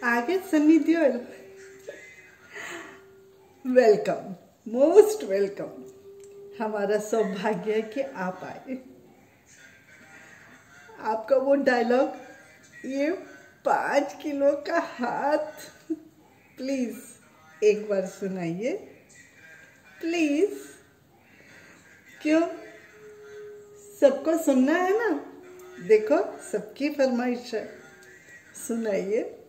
आगे Sunny Deol. Welcome, most welcome. हमारा सौभाग्य है कि आप आए। आपका वो डायलॉग, ये 5 किलो का हाथ, प्लीज एक बार सुनाइए प्लीज। क्यों, सबको सुनना है ना? देखो सबकी फरमाइश है, सुनाइए।